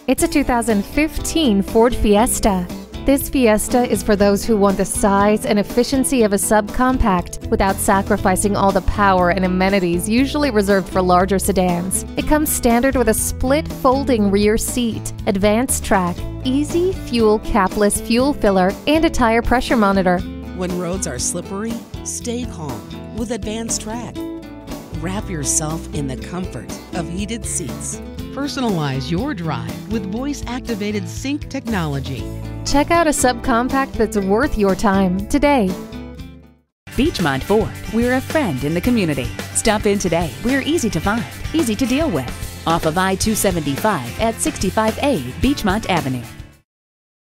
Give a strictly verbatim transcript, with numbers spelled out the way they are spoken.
It's a two thousand fifteen Ford Fiesta. This Fiesta is for those who want the size and efficiency of a subcompact without sacrificing all the power and amenities usually reserved for larger sedans. It comes standard with a split folding rear seat, advanced track, easy fuel capless fuel filler, and a tire pressure monitor. When roads are slippery, stay calm with Advanced Track. Wrap yourself in the comfort of heated seats. Personalize your drive with voice-activated sync technology. Check out a subcompact that's worth your time today. Beechmont Ford, we're a friend in the community. Stop in today. We're easy to find, easy to deal with. Off of I two seventy-five at sixty-five A Beechmont Avenue.